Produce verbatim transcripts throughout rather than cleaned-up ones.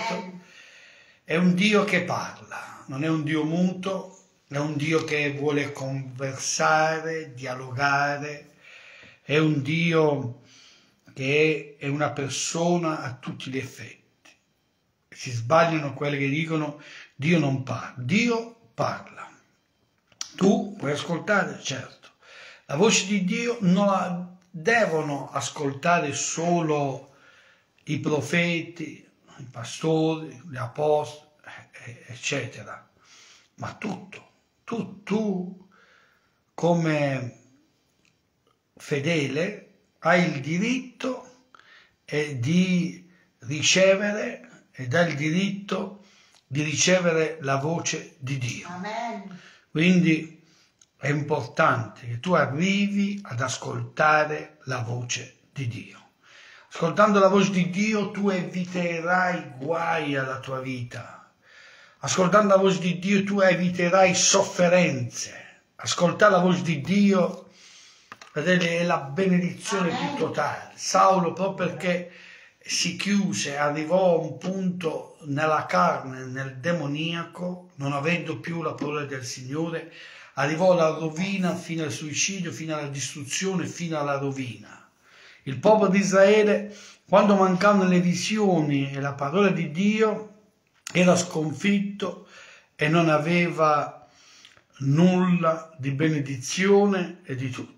certo, è un Dio che parla, non è un Dio muto, è un Dio che vuole conversare, dialogare, è un Dio che è una persona a tutti gli effetti. Si sbagliano quelli che dicono Dio non parla. Dio parla. Tu puoi ascoltare, certo. La voce di Dio non la devono ascoltare solo i profeti, i pastori, gli apostoli, eccetera. Ma tutto. Tu, tu come fedele hai il diritto eh, di ricevere ed hai il diritto di ricevere la voce di Dio. Amen. Quindi è importante che tu arrivi ad ascoltare la voce di Dio. Ascoltando la voce di Dio tu eviterai guai alla tua vita. Ascoltando la voce di Dio tu eviterai sofferenze. Ascoltare la voce di Dio è la benedizione più totale. Saulo, proprio perché si chiuse, arrivò a un punto nella carne, nel demoniaco, non avendo più la parola del Signore, arrivò alla rovina, fino al suicidio, fino alla distruzione, fino alla rovina. Il popolo di Israele, quando mancavano le visioni e la parola di Dio, era sconfitto e non aveva nulla di benedizione e di tutto.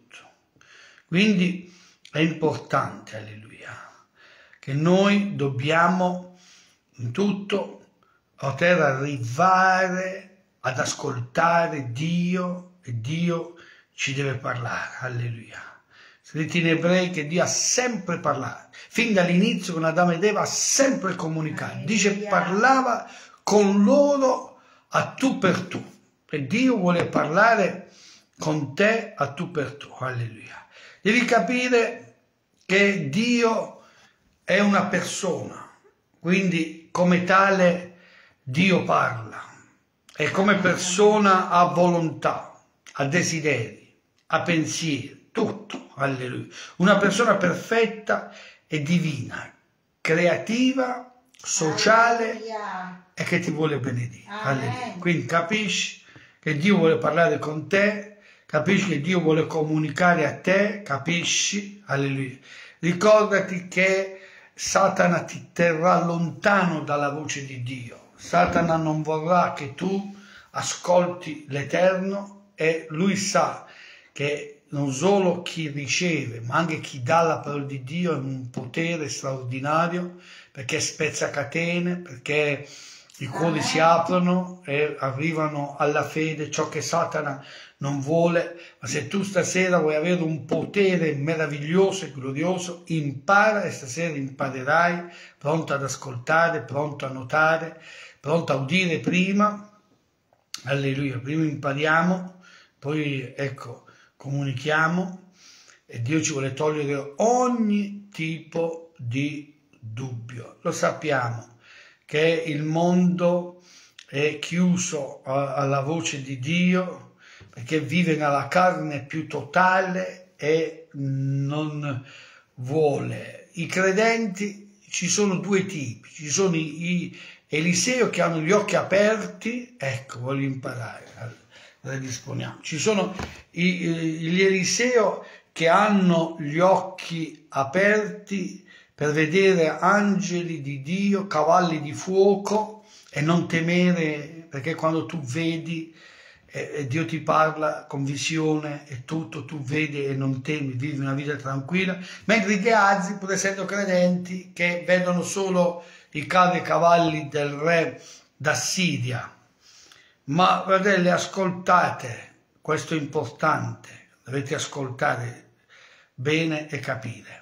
Quindi è importante, alleluia, che noi dobbiamo in tutto poter arrivare ad ascoltare Dio e Dio ci deve parlare, alleluia. Scritto in Ebrei che Dio ha sempre parlato, fin dall'inizio con Adamo ed Eva ha sempre comunicato, alleluia. Dice parlava con loro a tu per tu, e Dio vuole parlare con te a tu per tu, alleluia. Devi capire che Dio è una persona, quindi come tale Dio parla e come persona ha volontà, ha desideri, ha pensieri, tutto, alleluia. Una persona perfetta e divina, creativa, sociale alleluia. E che ti vuole benedire, alleluia. Quindi capisci che Dio vuole parlare con te, capisci che Dio vuole comunicare a te, capisci, alleluia. Ricordati che Satana ti terrà lontano dalla voce di Dio. Satana non vorrà che tu ascolti l'Eterno e lui sa che non solo chi riceve, ma anche chi dà la parola di Dio è un potere straordinario, perché spezza catene, perché i cuori si aprono e arrivano alla fede, ciò che Satana non vuole. Ma se tu stasera vuoi avere un potere meraviglioso e glorioso, impara, e stasera imparerai, pronto ad ascoltare, pronto a notare, pronto a udire prima, alleluia, prima impariamo, poi ecco, comunichiamo, e Dio ci vuole togliere ogni tipo di dubbio. Lo sappiamo che il mondo è chiuso alla voce di Dio perché vive nella carne più totale e non vuole. I credenti, ci sono due tipi, ci sono i, i Eliseo che hanno gli occhi aperti, ecco, voglio imparare, allora disponiamo. Ci sono i, gli Eliseo che hanno gli occhi aperti per vedere angeli di Dio, cavalli di fuoco e non temere, perché quando tu vedi e Dio ti parla con visione e tutto, tu vedi e non temi, vivi una vita tranquilla, mentre i Gehazi, pur essendo credenti, che vedono solo i carri e cavalli del re d'Assiria. Ma fratelli, ascoltate, questo è importante, dovete ascoltare bene e capire.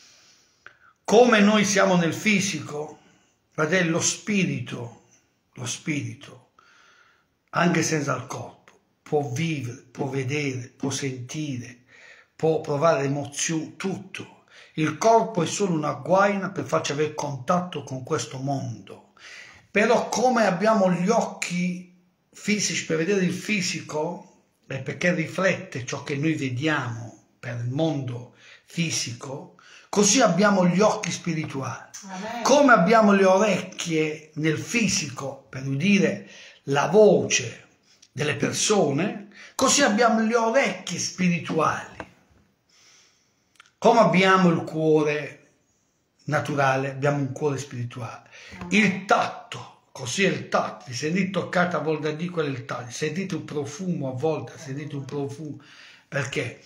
Come noi siamo nel fisico, fratelli, lo spirito, lo spirito, anche senza il corpo, può vivere, può vedere, può sentire, può provare emozioni, tutto. Il corpo è solo una guaina per farci avere contatto con questo mondo. Però come abbiamo gli occhi fisici per vedere il fisico, è perché riflette ciò che noi vediamo per il mondo fisico, così abbiamo gli occhi spirituali. Amen. Come abbiamo le orecchie nel fisico per udire la voce delle persone, così abbiamo le orecchie spirituali. Come abbiamo il cuore naturale, abbiamo un cuore spirituale. Il tatto, così è il tatto. Vi sentite toccata a volte a dire quello è il tatto. Sentite un profumo a volte, sentite un profumo. Perché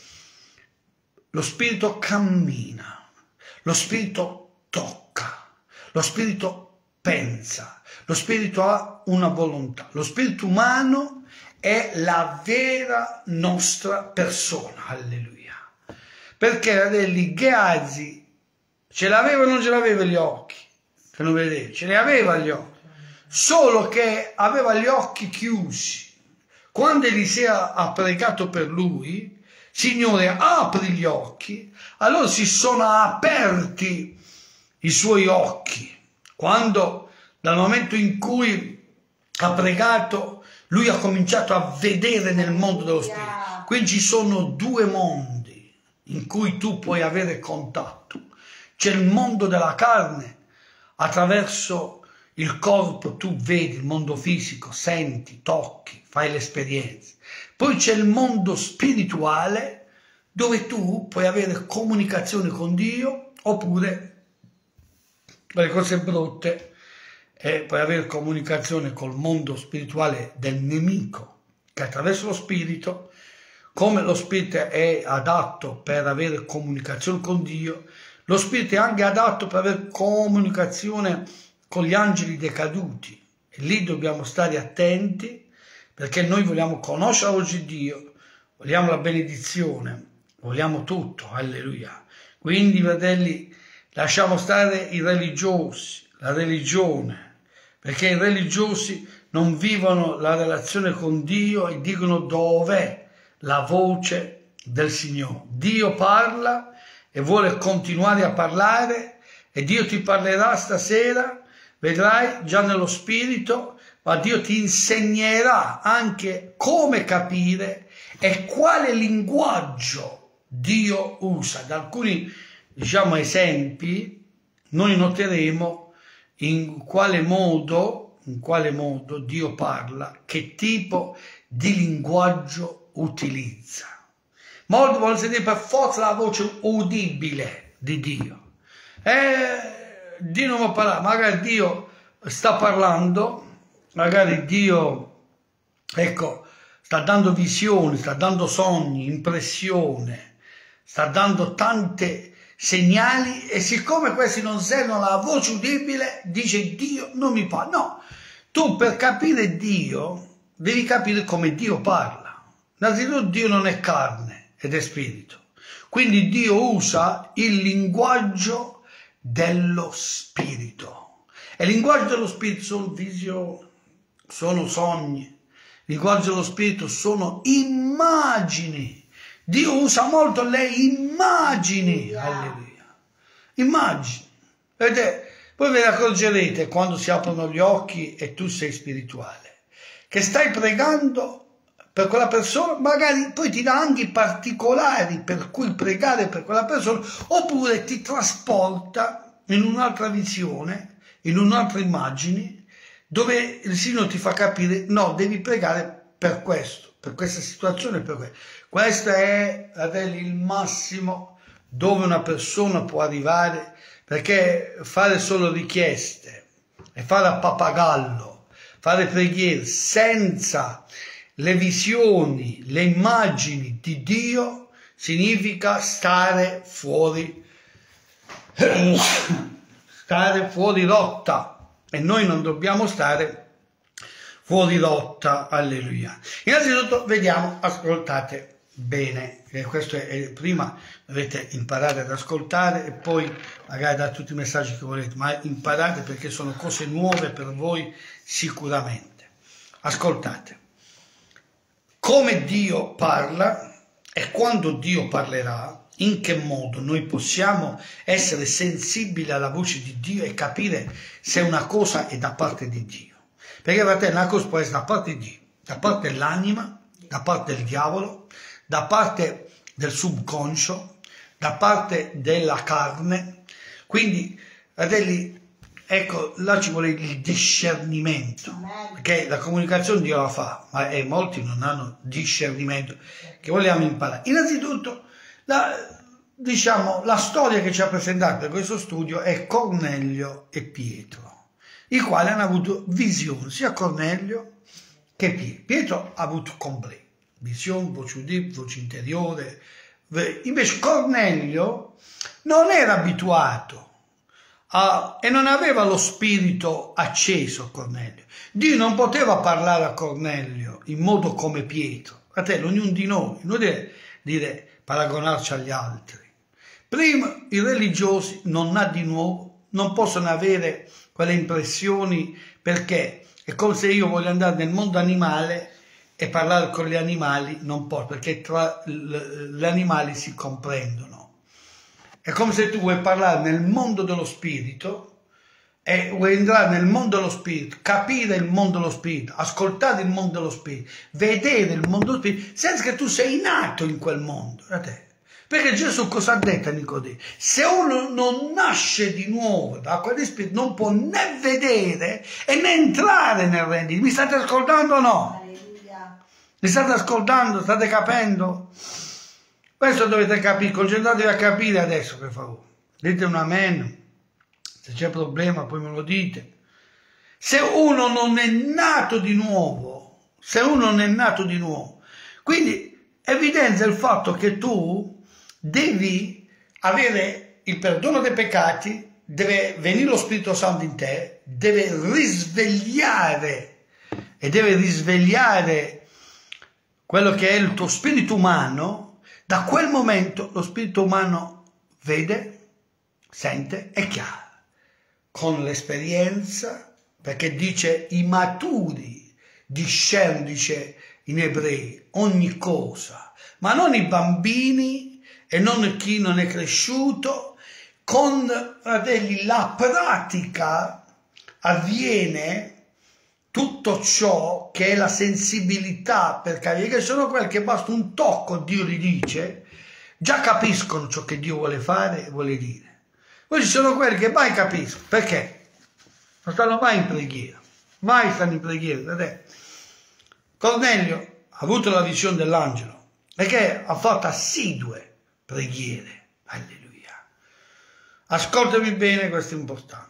lo spirito cammina, lo spirito tocca, lo spirito pensa, lo spirito ha una volontà. Lo spirito umano è la vera nostra persona, alleluia. Perché, fratelli, Gehazi ce l'aveva o non ce l'aveva gli occhi? Che non vedeva, ce li aveva gli occhi, solo che aveva gli occhi chiusi. Quando Elisea ha pregato per lui, Signore, apri gli occhi, allora si sono aperti i suoi occhi. Quando, dal momento in cui ha pregato, lui ha cominciato a vedere nel mondo dello spirito. Quindi ci sono due mondi in cui tu puoi avere contatto. C'è il mondo della carne, attraverso il corpo tu vedi il mondo fisico, senti, tocchi, fai l'esperienza. Poi c'è il mondo spirituale, dove tu puoi avere comunicazione con Dio, oppure le cose brutte, e puoi avere comunicazione col mondo spirituale del nemico, che attraverso lo spirito, come lo spirito è adatto per avere comunicazione con Dio, lo spirito è anche adatto per avere comunicazione con gli angeli decaduti. E lì dobbiamo stare attenti, perché noi vogliamo conoscere oggi Dio, vogliamo la benedizione, vogliamo tutto, alleluia. Quindi, fratelli, lasciamo stare i religiosi, la religione, perché i religiosi non vivono la relazione con Dio e dicono dov'è la voce del Signore. Dio parla e vuole continuare a parlare, e Dio ti parlerà stasera, vedrai già nello spirito, ma Dio ti insegnerà anche come capire e quale linguaggio Dio usa. Da alcuni, diciamo, esempi noi noteremo in quale modo, in quale modo Dio parla, che tipo di linguaggio utilizza. Molti vogliono sentire per forza la voce udibile di Dio. E Dio non può parlare, magari Dio sta parlando, magari Dio, ecco, sta dando visioni, sta dando sogni, impressione, sta dando tante segnali, e siccome questi non servono alla voce udibile, dice Dio non mi parla. No, tu per capire Dio devi capire come Dio parla. Innanzitutto Dio non è carne ed è spirito, quindi Dio usa il linguaggio dello spirito. E il linguaggio dello spirito sono visioni, sono sogni, il linguaggio dello spirito sono immagini. Dio usa molto le immagini, alleluia, immagini. Vedete, poi ve ne accorgerete quando si aprono gli occhi e tu sei spirituale, che stai pregando per quella persona, magari poi ti dà anche i particolari per cui pregare per quella persona, oppure ti trasporta in un'altra visione, in un'altra immagine, dove il Signore ti fa capire, no, devi pregare per questo, per questa situazione, per questo. Questo è, fratelli, il massimo dove una persona può arrivare, perché fare solo richieste e fare a pappagallo, fare preghiere senza le visioni, le immagini di Dio, significa stare fuori, stare fuori rotta, e noi non dobbiamo stare fuori rotta, alleluia. Innanzitutto vediamo, ascoltate bene, e questo è, è prima dovete imparare ad ascoltare e poi magari dare tutti i messaggi che volete, ma imparate perché sono cose nuove per voi sicuramente. Ascoltate. Come Dio parla e quando Dio parlerà, in che modo noi possiamo essere sensibili alla voce di Dio e capire se una cosa è da parte di Dio. Perché, fratello, una cosa può essere da parte di Dio, da parte dell'anima, da parte del diavolo, da parte del subconscio, da parte della carne. Quindi, fratelli, ecco, là ci vuole il discernimento, perché la comunicazione Dio la fa, ma eh, molti non hanno discernimento, che vogliamo imparare. Innanzitutto, la, diciamo, la storia che ci ha presentato per questo studio è Cornelio e Pietro, i quali hanno avuto visioni, sia Cornelio che Pietro. Pietro ha avuto completo, visione, voce udita, voce interiore. Invece Cornelio non era abituato a, e non aveva lo spirito acceso. Cornelio, Dio non poteva parlare a Cornelio in modo come Pietro. Fratello, ognuno di noi, non deve dire paragonarci agli altri. Prima, i religiosi non ha di nuovo, non possono avere quelle impressioni, perché è come se io voglio andare nel mondo animale e parlare con gli animali, non posso, perché tra gli animali si comprendono. È come se tu vuoi parlare nel mondo dello spirito e vuoi entrare nel mondo dello spirito, capire il mondo dello spirito, ascoltare il mondo dello spirito, vedere il mondo dello spirito, senza che tu sei nato in quel mondo. Da te. Perché Gesù cosa ha detto a Nicodemo? Se uno non nasce di nuovo da quel spirito, non può né vedere e né entrare nel regno. Mi state ascoltando o no? Mi state ascoltando? State capendo? Questo dovete capire, concentratevi a capire adesso, per favore. Dite un amen. Se c'è problema poi me lo dite. Se uno non è nato di nuovo, se uno non è nato di nuovo, quindi evidenzia il fatto che tu devi avere il perdono dei peccati, deve venire lo Spirito Santo in te, deve risvegliare e deve risvegliare quello che è il tuo spirito umano. Da quel momento lo spirito umano vede, sente e chiara, con l'esperienza, perché dice i maturi discernono, dice in ebrei, ogni cosa, ma non i bambini e non chi non è cresciuto. Con, fratelli, la pratica avviene tutto ciò che è la sensibilità per capire, che sono quelli che basta un tocco, Dio gli dice, già capiscono ciò che Dio vuole fare e vuole dire. Poi ci sono quelli che mai capiscono, perché? Non stanno mai in preghiera, mai stanno in preghiera. Vedete? Cornelio ha avuto la visione dell'angelo, perché ha fatto assidue preghiere. Alleluia. Ascoltami bene, questo è importante.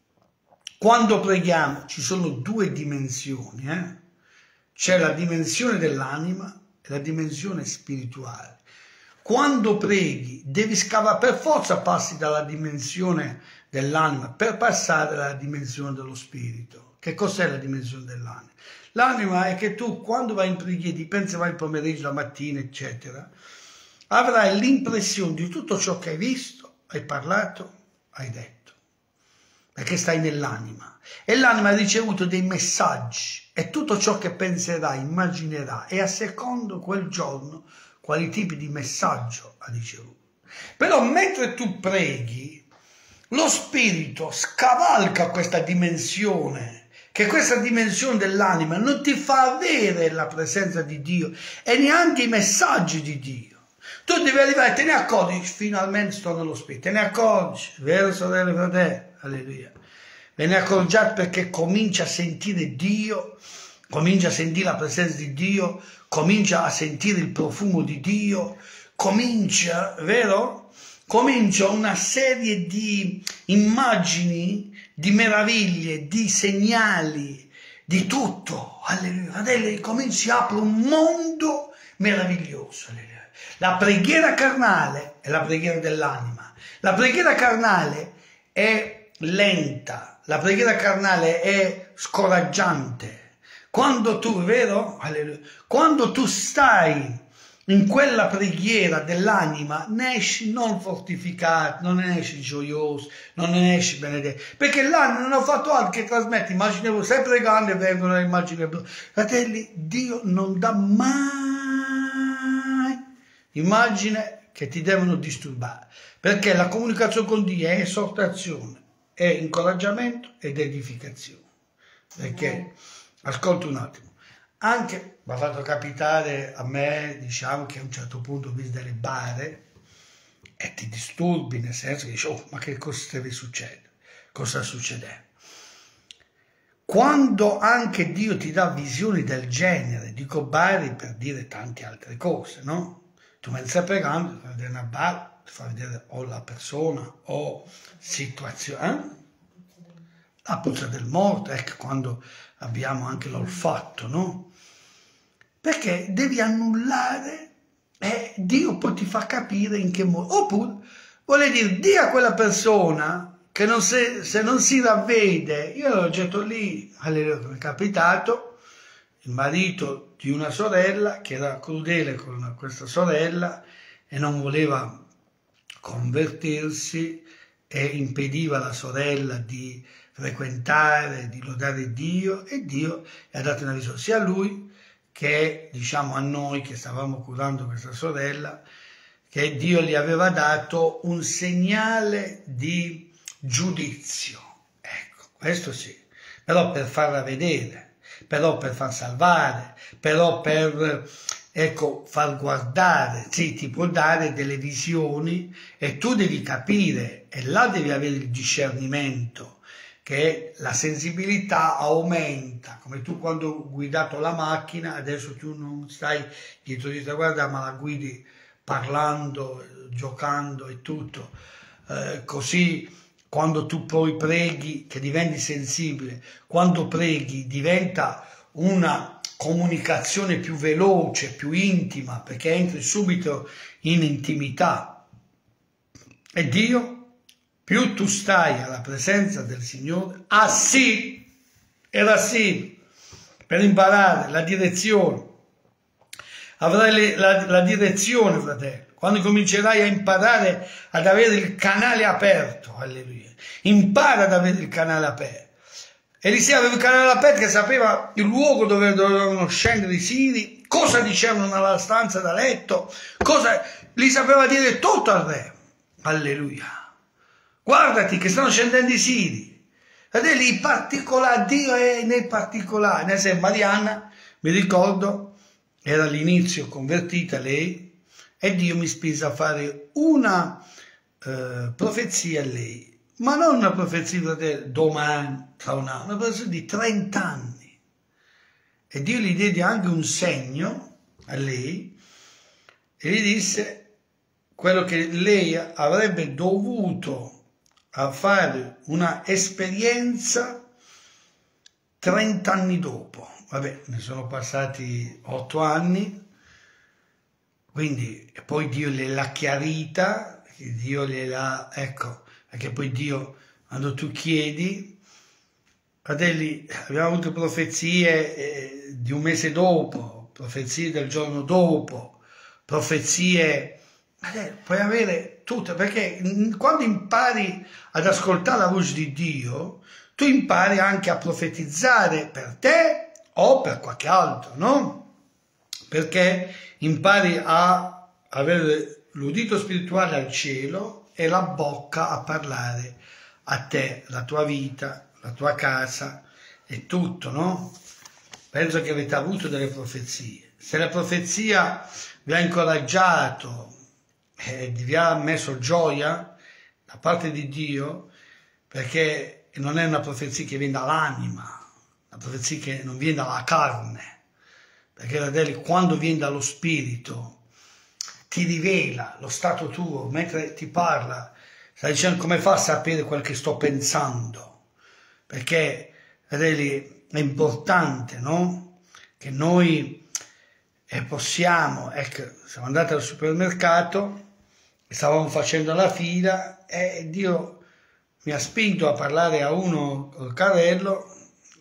Quando preghiamo ci sono due dimensioni, eh? C'è la dimensione dell'anima e la dimensione spirituale. Quando preghi devi scavare, per forza passi dalla dimensione dell'anima per passare alla dimensione dello spirito. Che cos'è la dimensione dell'anima? L'anima è che tu quando vai in preghiera, pensi vai il pomeriggio, la mattina, eccetera, avrai l'impressione di tutto ciò che hai visto, hai parlato, hai detto. Perché stai nell'anima e l'anima ha ricevuto dei messaggi e tutto ciò che penserà, immaginerà e a secondo quel giorno quali tipi di messaggio ha ricevuto. Però mentre tu preghi, lo spirito scavalca questa dimensione, che questa dimensione dell'anima non ti fa avere la presenza di Dio e neanche i messaggi di Dio. Tu devi arrivare, te ne accorgi, finalmente sto nello spirito, te ne accorgi, vero sorelle e fratelli? Alleluia. Ve ne accorgiate perché comincia a sentire Dio, comincia a sentire la presenza di Dio, comincia a sentire il profumo di Dio, comincia, vero? Comincia una serie di immagini, di meraviglie, di segnali, di tutto. Alleluia. Fratelli, comincia a apre un mondo meraviglioso. Alleluia. La preghiera carnale è la preghiera dell'anima. La preghiera carnale è lenta, la preghiera carnale è scoraggiante. Quando tu, vero? Alleluia, quando tu stai in quella preghiera dell'anima, ne esci non fortificato, non ne esci gioioso, non ne esci benedetto, perché l'anima non ha fatto altro che trasmettere immagini, stai pregando e vengono le immagini. Fratelli, Dio non dà mai immagini che ti devono disturbare, perché la comunicazione con Dio è esortazione, è incoraggiamento ed edificazione. Perché, ascolta un attimo, anche mi ha fatto capitare a me, diciamo che a un certo punto ho visto delle bare e ti disturbi, nel senso che dici, oh, ma che cosa deve succedere? Cosa succede? Quando anche Dio ti dà visioni del genere, dico Bari per dire tante altre cose, no? Tu mentre stai pregando, ti fai vedere una barra, ti fai vedere o la persona o situazione, eh? La puzza del morto, ecco, quando abbiamo anche l'olfatto, no? Perché devi annullare e Dio poi ti fa capire in che modo. Oppure, vuole dire, di a quella persona che non se, se non si ravvede, io l'ho getto lì, alleluia, mi è capitato, il marito di una sorella che era crudele con questa sorella e non voleva convertirsi e impediva alla sorella di frequentare, di lodare Dio, e Dio gli ha dato una visione sia a lui che, diciamo, a noi che stavamo curando questa sorella, che Dio gli aveva dato un segnale di giudizio, ecco, questo sì, però per farla vedere, però per far salvare, però per, ecco, far guardare, sì, ti può dare delle visioni e tu devi capire, e là devi avere il discernimento, che la sensibilità aumenta, come tu quando hai guidato la macchina, adesso tu non stai dietro di te, guarda, ma la guidi parlando, giocando e tutto, eh, così quando tu poi preghi, che diventi sensibile, quando preghi diventa una comunicazione più veloce, più intima, perché entri subito in intimità. E Dio, più tu stai alla presenza del Signore, ah sì, era sì, per imparare la direzione, avrai la, la direzione, fratello. Quando comincerai a imparare ad avere il canale aperto, alleluia, impara ad avere il canale aperto. Elisea aveva il canale aperto che sapeva il luogo dove dovevano scendere i siri, cosa dicevano nella stanza da letto, cosa gli sapeva dire tutto al re, alleluia. Guardati che stanno scendendo i siri, vedete i particolari, Dio è nei particolari, nel senso Marianna, mi ricordo, era all'inizio convertita lei, e Dio mi spinse a fare una eh, profezia a lei, ma non una profezia di domani, tra un anno, una profezia di trenta anni. E Dio gli diede anche un segno a lei e gli disse quello che lei avrebbe dovuto a fare una esperienza trenta anni dopo. Vabbè, ne sono passati otto anni. Quindi, e poi Dio gliel'ha chiarita, Dio gliel'ha, ecco, perché poi Dio, quando tu chiedi, fratelli, abbiamo avuto profezie eh, di un mese dopo, profezie del giorno dopo, profezie, fratelli, puoi avere tutte, perché quando impari ad ascoltare la voce di Dio, tu impari anche a profetizzare per te o per qualche altro, no? Perché impari a avere l'udito spirituale al cielo e la bocca a parlare a te, la tua vita, la tua casa e tutto, no? Penso che avete avuto delle profezie. Se la profezia vi ha incoraggiato e vi ha messo gioia da parte di Dio, perché non è una profezia che viene dall'anima, una profezia che non viene dalla carne, perché fratelli, quando viene dallo spirito ti rivela lo stato tuo, mentre ti parla, stai dicendo come fa a sapere quel che sto pensando, perché fratelli è importante, no? Che noi eh, possiamo, ecco, siamo andati al supermercato, stavamo facendo la fila e Dio mi ha spinto a parlare a uno col carrello,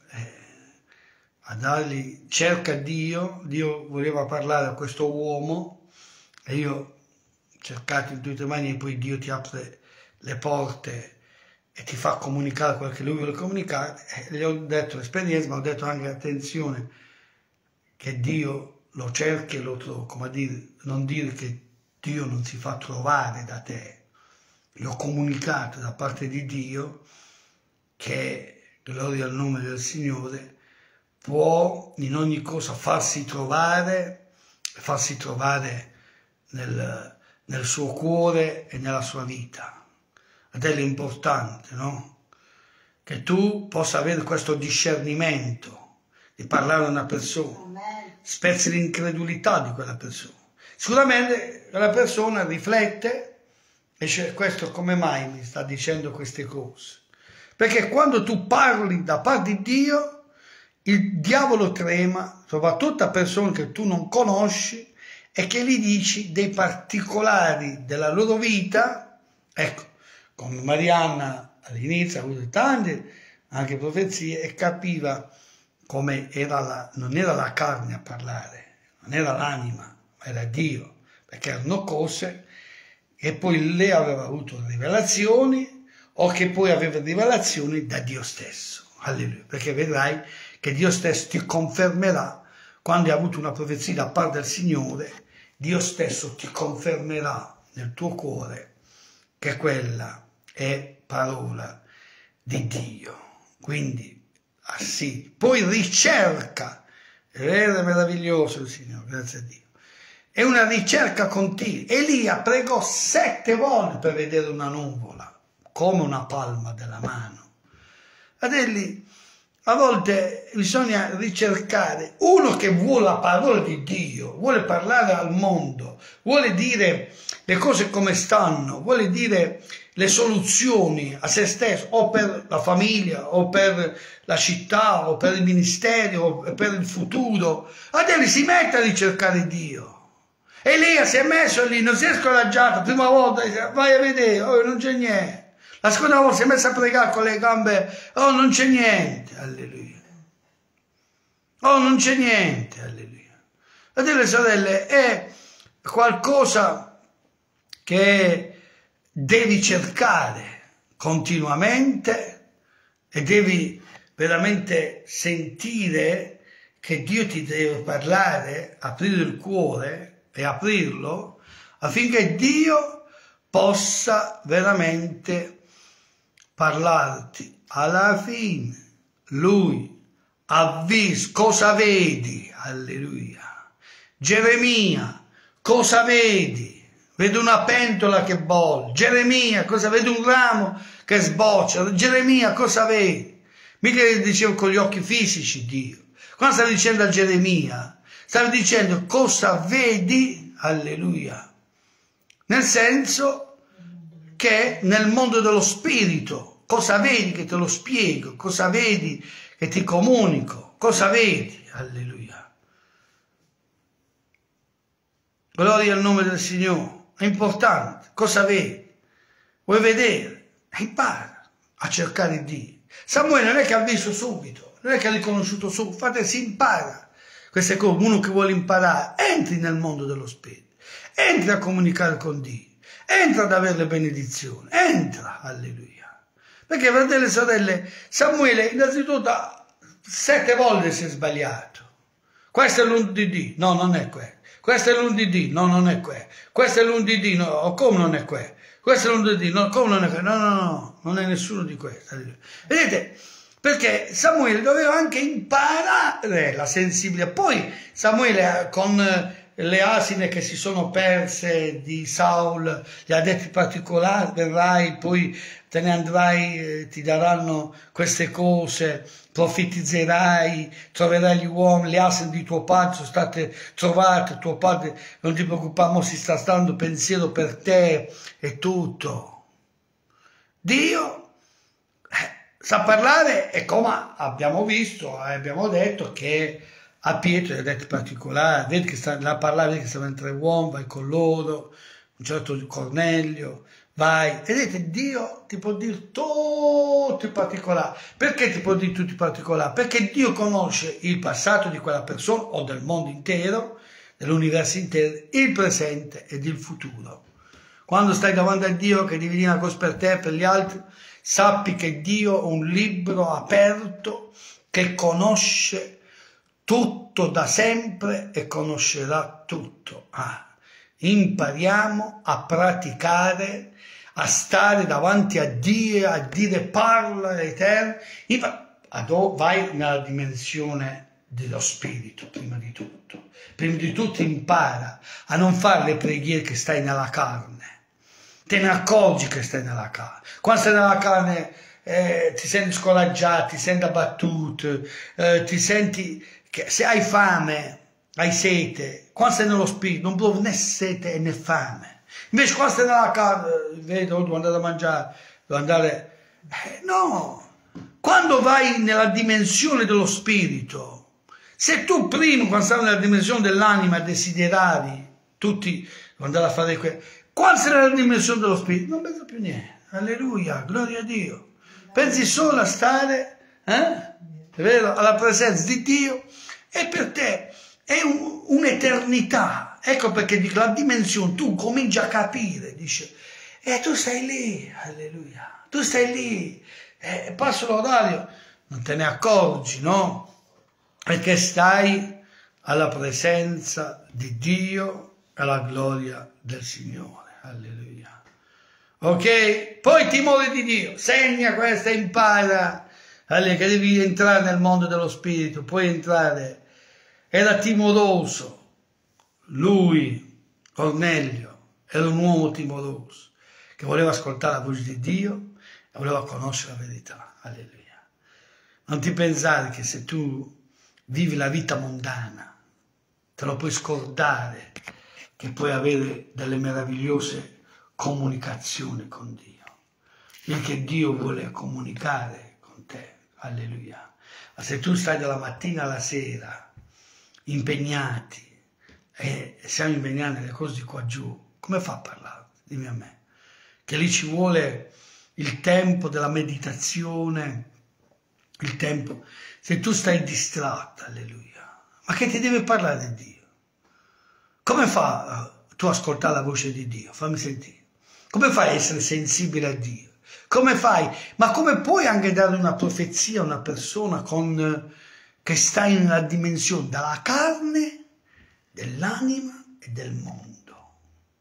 a dargli, cerca Dio, Dio voleva parlare a questo uomo e io ho cercato in tutte le mani e poi Dio ti apre le porte e ti fa comunicare quel che lui vuole comunicare. E gli ho detto l'esperienza, ma ho detto anche attenzione che Dio lo cerchi e lo trovi, come a dire, non dire che Dio non si fa trovare da te. Gli ho comunicato da parte di Dio che, gloria al nome del Signore, può in ogni cosa farsi trovare, farsi trovare nel, nel suo cuore e nella sua vita. Ed è l'importante, no? Che tu possa avere questo discernimento di parlare a una persona, spezzi l'incredulità di quella persona. Sicuramente quella persona riflette e dice: questo come mai mi sta dicendo queste cose? Perché quando tu parli da parte di Dio, il diavolo trema, soprattutto a persone che tu non conosci e che gli dici dei particolari della loro vita. Ecco, come Marianna all'inizio ha avuto tante anche profezie e capiva come era la, non era la carne a parlare, non era l'anima, ma era Dio, perché erano cose che poi lei aveva avuto rivelazioni o che poi aveva rivelazioni da Dio stesso. Alleluia, perché vedrai che Dio stesso ti confermerà quando hai avuto una profezia da parte del Signore. Dio stesso ti confermerà nel tuo cuore che quella è parola di Dio. Quindi, ah sì, poi ricerca, è vero, è meraviglioso il Signore, grazie a Dio. È una ricerca continua. Elia pregò sette volte per vedere una nuvola, come una palma della mano. Fratelli, a volte bisogna ricercare uno che vuole la parola di Dio, vuole parlare al mondo, vuole dire le cose come stanno, vuole dire le soluzioni a se stesso, o per la famiglia, o per la città, o per il ministero, o per il futuro. Adesso si mette a ricercare Dio. Elia si è messo lì, non si è scoraggiato, prima volta dice: vai a vedere, oh, non c'è niente. La seconda volta si è messa a pregare con le gambe, oh, non c'è niente, alleluia. Oh, non c'è niente, alleluia. Fratelli e sorelle, è qualcosa che devi cercare continuamente e devi veramente sentire che Dio ti deve parlare, aprire il cuore e aprirlo affinché Dio possa veramente parlarti. Alla fine lui ha visto, cosa vedi? Alleluia. Geremia, cosa vedi? Vedo una pentola che bolle. Geremia, cosa vedi? Un ramo che sboccia. Geremia, cosa vedi? Mica dicevo con gli occhi fisici Dio. Quando stavi dicendo a Geremia, stavi dicendo cosa vedi? Alleluia. Nel senso che nel mondo dello spirito, cosa vedi che te lo spiego, cosa vedi che ti comunico, cosa vedi, alleluia. Gloria al nome del Signore, è importante, cosa vedi? Vuoi vedere? Impara a cercare Dio. Samuele non è che ha visto subito, non è che ha riconosciuto subito, fate, si impara queste cose. Uno che vuole imparare, entri nel mondo dello spirito, entri a comunicare con Dio. Entra ad avere le benedizioni, entra, alleluia. Perché, fratelli e sorelle, Samuele innanzitutto sette volte si è sbagliato. Questo è l'undidì, no, non è quello. Questo è l'undidì, no, non è quello. Questo è l'undidì, no, come non è quello. Questo è l'undidì, no, come non è quello. No, no, no, non è nessuno di questi. Vedete? Perché Samuele doveva anche imparare la sensibilità. Poi Samuele con le asine che si sono perse di Saul gli ha detto particolari: verrai, poi te ne andrai, eh, ti daranno queste cose, profetizzerai, troverai gli uomini, le asine di tuo padre sono state trovate, tuo padre, non ti preoccupare, mo si sta stando pensiero per te e tutto. Dio eh, sa parlare, e come abbiamo visto, abbiamo detto che a Pietro gli ha detto particolare, vedi che sta a parlare, vedi che stavano tre uomini, vai con loro, un certo Cornelio, vai. Vedete, Dio ti può dire tutto in particolare. Perché ti può dire tutto in particolare? Perché Dio conosce il passato di quella persona o del mondo intero, dell'universo intero, il presente ed il futuro. Quando stai davanti a Dio che devi dire una cosa per te e per gli altri, sappi che Dio è un libro aperto che conosce tutto da sempre e conoscerà tutto. Ah, impariamo a praticare, a stare davanti a Dio, a dire parla eterno. Vai nella dimensione dello spirito, prima di tutto. Prima di tutto impara a non fare le preghiere che stai nella carne. Te ne accorgi che stai nella carne. Quando stai nella carne eh, ti senti scoraggiato, ti senti abbattuto, eh, ti senti che se hai fame, hai sete. Quando stai nello spirito non provi né sete né fame. Invece quando stai nella carne, vedo, devo andare a mangiare, devo andare... Eh, no! Quando vai nella dimensione dello spirito, se tu prima, quando stavi nella dimensione dell'anima, desideravi, tutti, devo andare a fare quello, quando sei nella dimensione dello spirito, non pensi più niente. Alleluia, gloria a Dio. Pensi solo a stare, eh? È vero? Alla presenza di Dio, e per te è un, un'eternità. Ecco perché dico, la dimensione, tu cominci a capire, dice, e tu stai lì, alleluia, tu stai lì, e passa l'orario, non te ne accorgi, no? Perché stai alla presenza di Dio e alla gloria del Signore, alleluia. Ok? Poi timore di Dio, segna questa, impara, alleluia, che devi entrare nel mondo dello spirito, puoi entrare. Era timoroso, lui, Cornelio, era un uomo timoroso, che voleva ascoltare la voce di Dio e voleva conoscere la verità, alleluia. Non ti pensare che se tu vivi la vita mondana, te lo puoi scordare, che puoi avere delle meravigliose comunicazioni con Dio, perché Dio vuole comunicare con te, alleluia. Ma se tu stai dalla mattina alla sera impegnati, e siamo impegnati nelle cose di qua giù, come fa a parlare? Dimmi a me. Che lì ci vuole il tempo della meditazione, il tempo. Se tu stai distratta, alleluia, ma che ti deve parlare di Dio? Come fa tu a ascoltare la voce di Dio? Fammi sentire. Come fai a essere sensibile a Dio? Come fai? Ma come puoi anche dare una profezia a una persona con, che sta nella dimensione della carne, dell'anima e del mondo?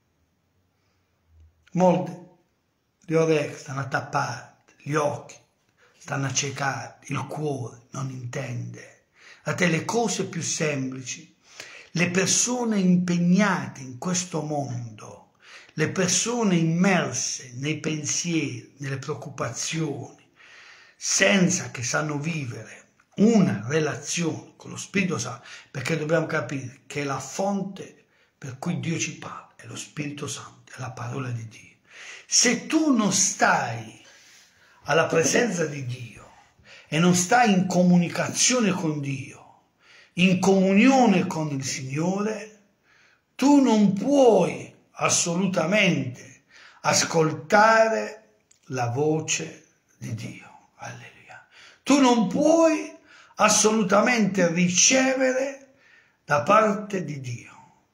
Molti gli orecchi stanno tappati, gli occhi stanno accecati, il cuore non intende. A te le cose più semplici, le persone impegnate in questo mondo, le persone immerse nei pensieri, nelle preoccupazioni, senza che sanno vivere una relazione con lo Spirito Santo, perché dobbiamo capire che la fonte per cui Dio ci parla è lo Spirito Santo, è la parola di Dio. Se tu non stai alla presenza di Dio e non stai in comunicazione con Dio, in comunione con il Signore, tu non puoi assolutamente ascoltare la voce di Dio. Alleluia. Tu non puoi assolutamente ricevere da parte di Dio.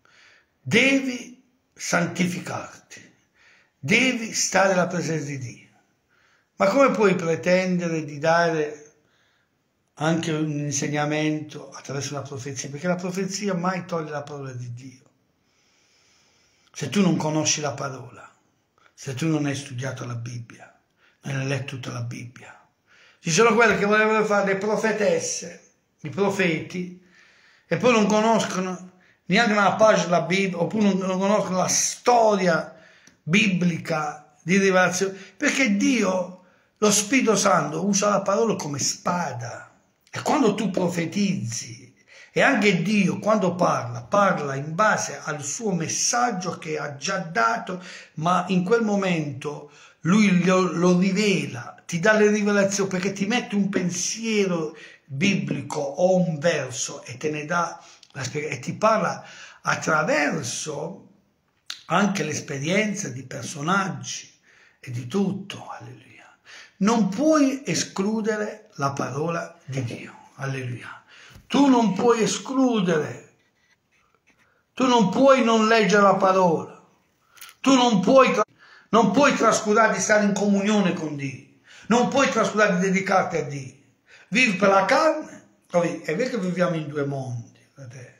Devi santificarti, devi stare alla presenza di Dio. Ma come puoi pretendere di dare anche un insegnamento attraverso una profezia? Perché la profezia mai toglie la parola di Dio. Se tu non conosci la parola, se tu non hai studiato la Bibbia, non hai letto tutta la Bibbia. Ci sono quelle che volevano fare le profetesse, i profeti, e poi non conoscono neanche una pagina della Bibbia, oppure non, non conoscono la storia biblica di rivelazione, perché Dio, lo Spirito Santo, usa la parola come spada. E quando tu profetizzi, e anche Dio quando parla, parla in base al suo messaggio che ha già dato, ma in quel momento Lui lo, lo rivela, ti dà le rivelazioni, perché ti mette un pensiero biblico o un verso e te ne dà la spiegazione, e ti parla attraverso anche l'esperienza di personaggi e di tutto, alleluia. Non puoi escludere la parola di Dio, alleluia. Tu non puoi escludere, tu non puoi non leggere la parola, tu non puoi, non puoi trascurare di stare in comunione con Dio, non puoi trascurare di dedicarti a Dio. Vivi per la carne, è vero che viviamo in due mondi, fratello,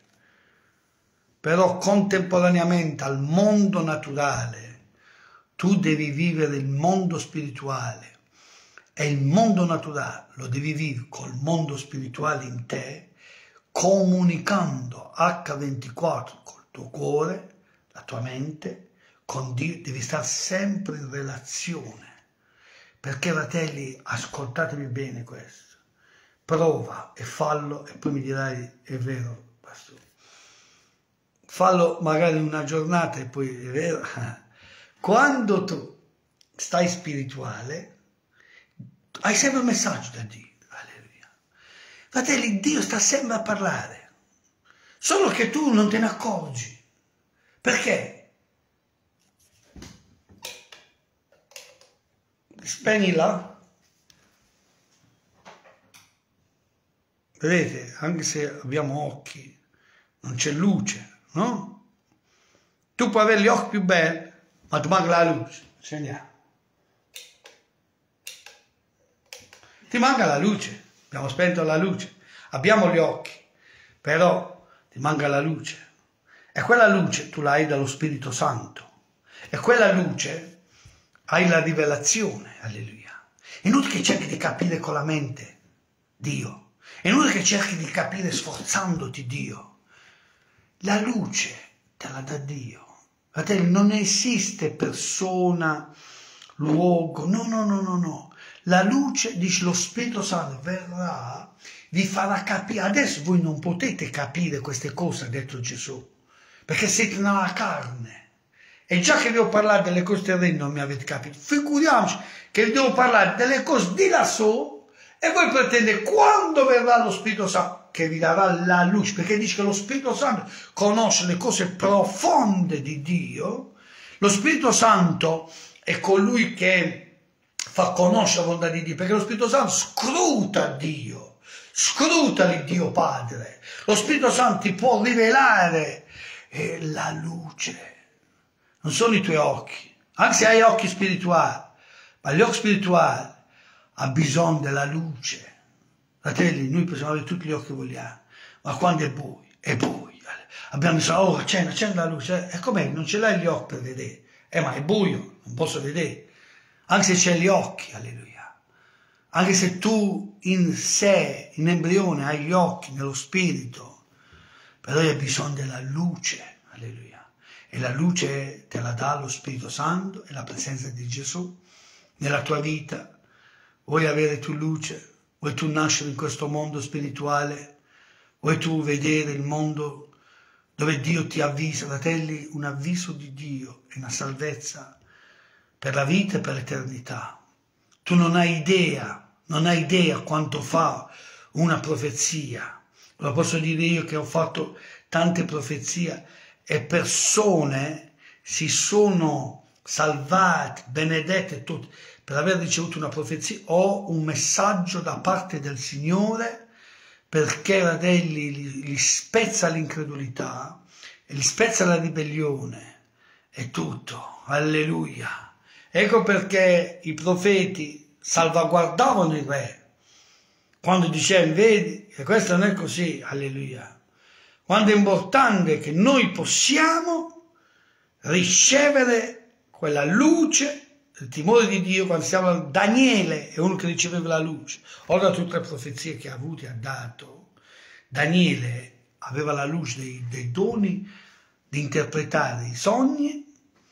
però contemporaneamente al mondo naturale tu devi vivere il mondo spirituale, e il mondo naturale lo devi vivere col mondo spirituale in te, comunicando acca ventiquattro col tuo cuore, la tua mente, con Dio, devi stare sempre in relazione. Perché, fratelli, ascoltatemi bene questo, prova e fallo e poi mi dirai, è vero, pastore. Fallo magari una giornata e poi è vero. Quando tu stai spirituale, hai sempre un messaggio da Dio. Alleluia. Fratelli, Dio sta sempre a parlare, solo che tu non te ne accorgi. Perché? Spegni là. Vedete, anche se abbiamo occhi, non c'è luce, no? Tu puoi avere gli occhi più belli, ma ti manca la luce. Scendiamo. Ti manca la luce. Abbiamo spento la luce. Abbiamo gli occhi, però ti manca la luce. E quella luce tu l'hai dallo Spirito Santo. E quella luce hai la rivelazione, alleluia. È inutile che cerchi di capire con la mente Dio. È inutile che cerchi di capire sforzandoti Dio. La luce te la dà Dio. Fratelli, non esiste persona, luogo, no, no, no, no, no. La luce, dice lo Spirito Santo, verrà, vi farà capire. Adesso voi non potete capire queste cose, ha detto Gesù, perché siete nella carne. E già che vi ho parlato delle cose terrene non mi avete capito. Figuriamoci che vi devo parlare delle cose di lassù e voi pretendete quando verrà lo Spirito Santo che vi darà la luce, perché dice che lo Spirito Santo conosce le cose profonde di Dio. Lo Spirito Santo è colui che fa conoscere la volontà di Dio, perché lo Spirito Santo scruta Dio, scruta il Dio Padre. Lo Spirito Santo ti può rivelare eh, la luce. Non sono i tuoi occhi, anche se hai occhi spirituali, ma gli occhi spirituali hanno bisogno della luce. Fratelli, noi possiamo avere tutti gli occhi che vogliamo, ma quando è buio, è buio. Abbiamo bisogno, oh, accendi, accendi la luce. E com'è? Non ce l'hai gli occhi per vedere. Eh, ma è buio, non posso vedere. Anche se c'hai gli occhi, alleluia. Anche se tu in sé, in embrione, hai gli occhi nello spirito, però hai bisogno della luce, alleluia. E la luce te la dà lo Spirito Santo e la presenza di Gesù nella tua vita. Vuoi avere tu luce? Vuoi tu nascere in questo mondo spirituale? Vuoi tu vedere il mondo dove Dio ti avvisa? Fratelli, un avviso di Dio è una salvezza per la vita e per l'eternità. Tu non hai idea, non hai idea quanto fa una profezia. Lo posso dire io che ho fatto tante profezie e persone si sono salvate, benedette tutte, per aver ricevuto una profezia o un messaggio da parte del Signore, perché, fratelli, li, li spezza l'incredulità, e li spezza la ribellione, è tutto, alleluia. Ecco perché i profeti salvaguardavano il re, quando dicevano, vedi, che questo non è così, alleluia. Quando è importante che noi possiamo ricevere quella luce, il timore di Dio, quando siamo Daniele è uno che riceveva la luce. Ora tutte le profezie che ha avuto e ha dato, Daniele aveva la luce dei, dei doni di interpretare i sogni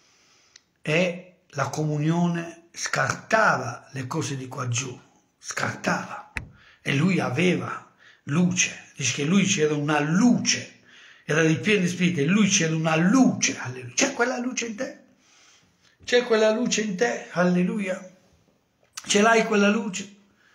e la comunione scartava le cose di qua giù, scartava. E lui aveva luce, dice che lui c'era una luce, era ripieno di spirito e lui c'era una luce, alleluia. C'è quella luce in te? C'è quella luce in te, alleluia. Ce l'hai quella luce?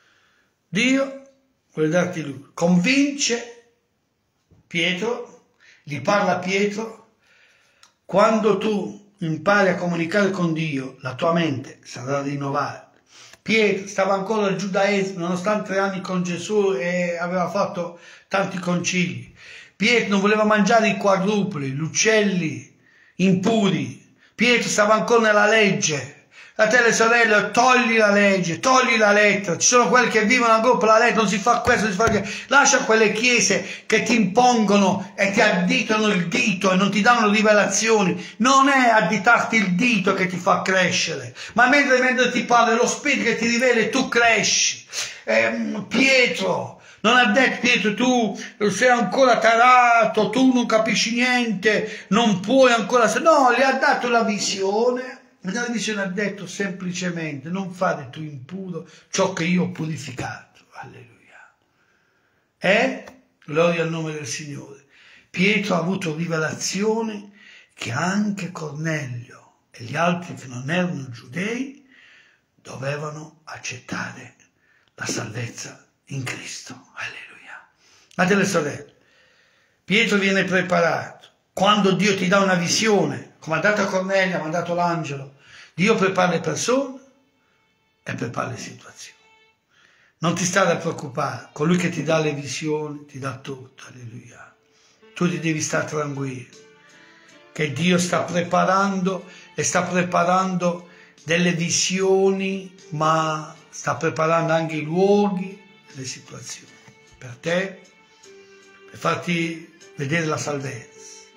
Dio vuole darti luce. Convince Pietro, gli parla a Pietro, quando tu impari a comunicare con Dio, la tua mente sarà rinnovata. Pietro stava ancora al giudaesimo, nonostante tre anni con Gesù e aveva fatto tanti concili. Pietro non voleva mangiare i quadrupli, gli uccelli impuri. Pietro stava ancora nella legge. Fratelli e sorelle, togli la legge, togli la lettera. Ci sono quelli che vivono ancora per la lettera, non si fa questo, non si fa questo. Lascia quelle chiese che ti impongono e ti additano il dito e non ti danno rivelazioni. Non è additarti il dito che ti fa crescere, ma mentre, mentre ti parla lo Spirito che ti rivela e tu cresci. Eh, Pietro Non ha detto, Pietro, tu sei ancora tarato, tu non capisci niente, non puoi ancora... No, gli ha dato la visione. Nella visione ha detto semplicemente, non fare tu impuro ciò che io ho purificato. Alleluia. E, gloria al nome del Signore, Pietro ha avuto rivelazione che anche Cornelio e gli altri che non erano giudei dovevano accettare la salvezza in Cristo. Alleluia. Fratelli e sorelle, Pietro viene preparato. Quando Dio ti dà una visione, come ha dato a Cornelio, ha dato l'angelo, Dio prepara le persone e prepara le situazioni. Non ti stare a preoccupare, colui che ti dà le visioni ti dà tutto. Alleluia. Tu ti devi stare tranquillo, che Dio sta preparando e sta preparando delle visioni, ma sta preparando anche i luoghi e le situazioni per te, per farti vedere la salvezza.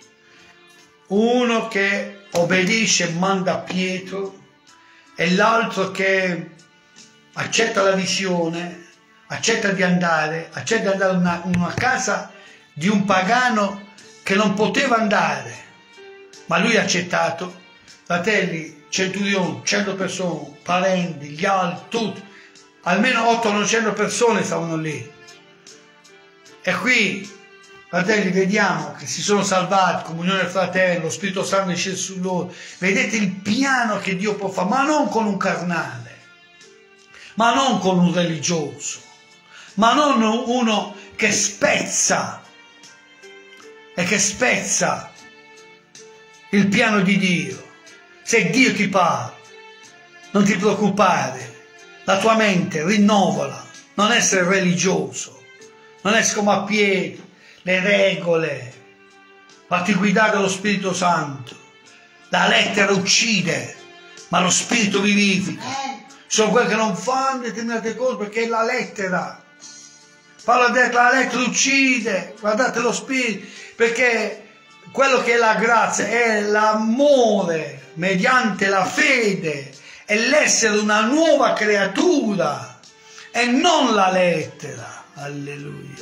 Uno che obbedisce e manda Pietro e l'altro che accetta la visione, accetta di andare, accetta di andare in una, una casa di un pagano che non poteva andare, ma lui ha accettato. Fratelli, centurione, cento persone, parenti, gli altri, tutti, almeno ottocento novecento persone stavano lì. E qui, fratelli, vediamo che si sono salvati, comunione del fratello, lo Spirito Santo è sceso su loro. Vedete il piano che Dio può fare, ma non con un carnale, ma non con un religioso, ma non uno che spezza e che spezza il piano di Dio. Se Dio ti parla, non ti preoccupare, la tua mente rinnovala, non essere religioso, non essere come a Pietro, le regole, fatti guidare dallo Spirito Santo. La lettera uccide, ma lo Spirito vivifica. Sono quelli che non fanno determinate cose perché è la lettera. Paolo ha detto la lettera uccide, guardate lo Spirito, perché quello che è la grazia è l'amore mediante la fede, è l'essere una nuova creatura e non la lettera. Alleluia.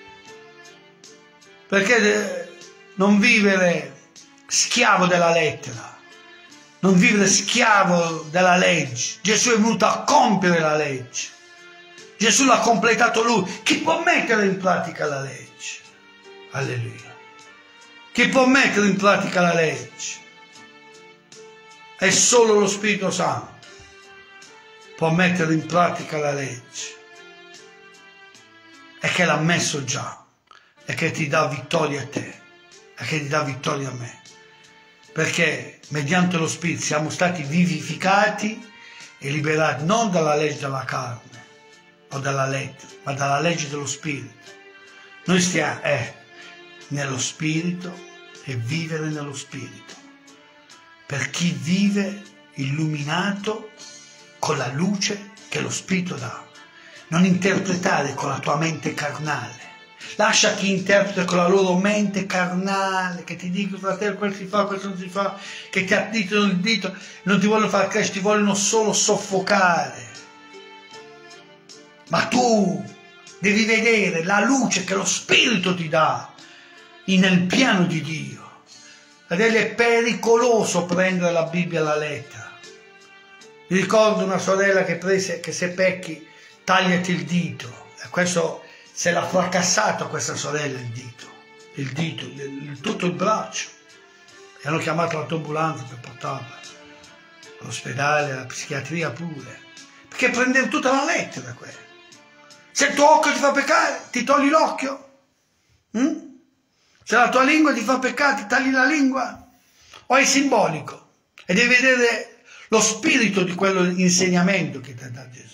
Perché non vivere schiavo della lettera, non vivere schiavo della legge. Gesù è venuto a compiere la legge. Gesù l'ha completato lui. Chi può mettere in pratica la legge? Alleluia. Chi può mettere in pratica la legge? È solo lo Spirito Santo può mettere in pratica la legge, e che l'ha messo già, e che ti dà vittoria a te, e che ti dà vittoria a me, perché mediante lo Spirito siamo stati vivificati e liberati non dalla legge della carne o dalla lettera, ma dalla legge dello Spirito. Noi stiamo eh, nello Spirito e vivere nello Spirito. Per chi vive illuminato con la luce che lo Spirito dà. Non interpretare con la tua mente carnale. Lascia chi interpreta con la loro mente carnale, che ti dicono, fratello, questo si fa, questo non si fa, che ti additano il dito, non ti vogliono far crescere, ti vogliono solo soffocare. Ma tu devi vedere la luce che lo Spirito ti dà nel piano di Dio. Ed è pericoloso prendere la Bibbia alla lettera. Mi ricordo una sorella che prese, che se pecchi tagliati il dito, e questo se l'ha fracassato a questa sorella il dito, il dito, il, il, tutto il braccio, e hanno chiamato l'autoambulanza per portarla all'ospedale, alla psichiatria pure, perché prendeva tutta la lettera quella. Se il tuo occhio ti fa peccare, ti togli l'occhio. Mm? Se la tua lingua ti fa peccare, ti tagli la lingua. O è simbolico e devi vedere lo spirito di quell'insegnamento che ti ha dato Gesù.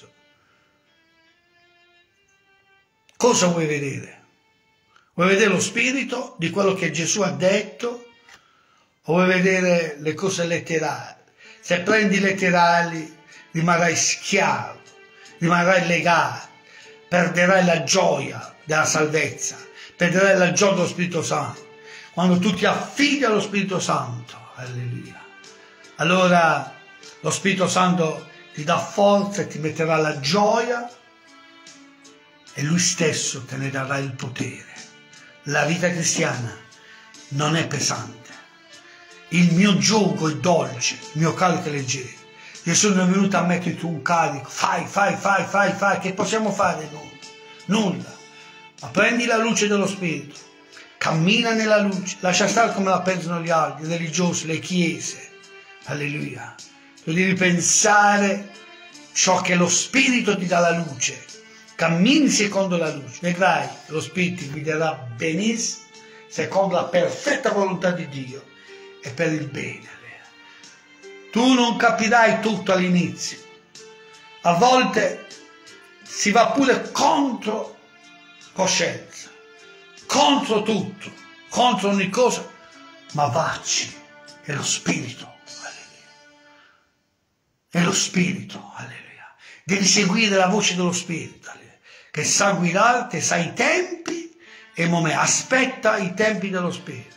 Cosa vuoi vedere? Vuoi vedere lo spirito di quello che Gesù ha detto o vuoi vedere le cose letterali? Se prendi i letterali rimarrai schiavo, rimarrai legato, perderai la gioia della salvezza, perderai la gioia dello Spirito Santo. Quando tu ti affidi allo Spirito Santo, alleluia, allora lo Spirito Santo ti dà forza e ti metterà la gioia e Lui stesso te ne darà il potere. La vita cristiana non è pesante. Il mio giogo è dolce, il mio carico è leggero. Io sono venuto a metterti un carico, fai, fai, fai, fai, fai, che possiamo fare noi? Nulla. Ma prendi la luce dello Spirito, cammina nella luce, lascia stare come la pensano gli altri, i religiosi, le chiese. Alleluia. Tu devi pensare ciò che lo Spirito ti dà la luce. Cammini secondo la luce, vedrai che lo Spirito ti guiderà benissimo, secondo la perfetta volontà di Dio e per il bene. Tu non capirai tutto all'inizio. A volte si va pure contro coscienza, contro tutto, contro ogni cosa, ma vacci, è lo Spirito, alleluia. È lo Spirito, alleluia. Devi seguire la voce dello Spirito, alleluia, che sa guidarti, sa i tempi e i momenti, aspetta i tempi dello Spirito.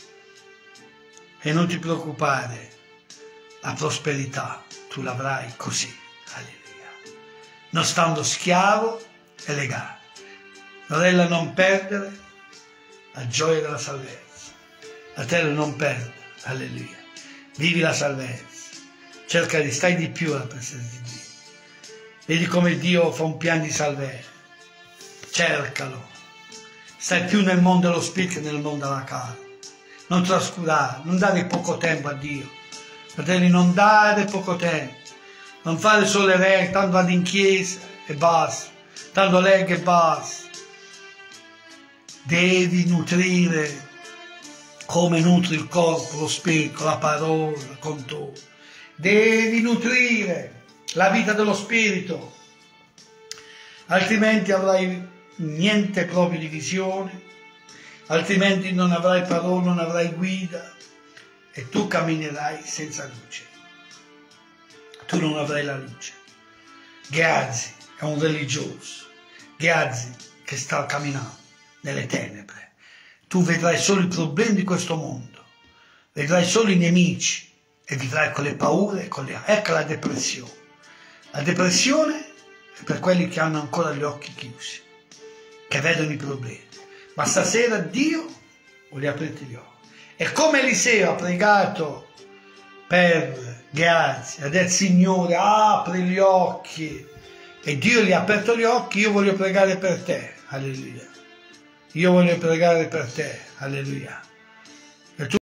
E non ti preoccupare, la prosperità tu l'avrai così, alleluia, non stando schiavo e legato. Sorella, non perdere la gioia della salvezza. Fratello, non perdere, alleluia. Vivi la salvezza. Cerca di stare di più alla presenza di Dio. Vedi come Dio fa un piano di salvezza. Cercalo. Stai più nel mondo dello spirito che nel mondo della carne. Non trascurare, non dare poco tempo a Dio. Fratelli, non dare poco tempo. Non fare solo le regole, tanto vado in chiesa e basta. Tanto leggo e basta. Devi nutrire come nutri il corpo, lo spirito, la parola, con tu. Devi nutrire la vita dello spirito, altrimenti avrai niente proprio di visione, altrimenti non avrai parola, non avrai guida e tu camminerai senza luce. Tu non avrai la luce. Gehazi è un religioso, Gehazi che sta camminando nelle tenebre. Tu vedrai solo i problemi di questo mondo, vedrai solo i nemici e vivrai con le paure, con le... ecco la depressione. La depressione è per quelli che hanno ancora gli occhi chiusi, che vedono i problemi. Ma stasera Dio vuole aprirti gli occhi. E come Eliseo ha pregato per Gehazi, ha detto: Signore, apri gli occhi, e Dio gli ha aperto gli occhi, io voglio pregare per te, alleluia. Io voglio pregare per te, alleluia.